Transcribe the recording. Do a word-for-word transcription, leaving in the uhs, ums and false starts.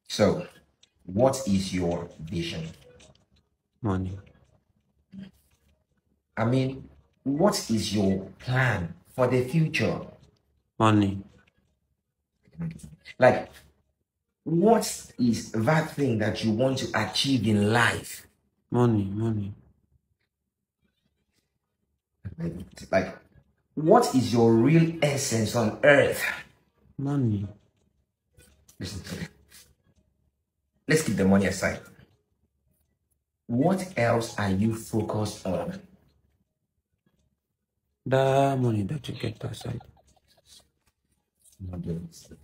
So, what is your vision? Money. I mean, what is your plan for the future? Money. Like, what is that thing that you want to achieve in life? Money. Money. Like, what is your real essence on earth? Money. Listen to me. Let's keep the money aside. What else are you focused on? The money that you get aside.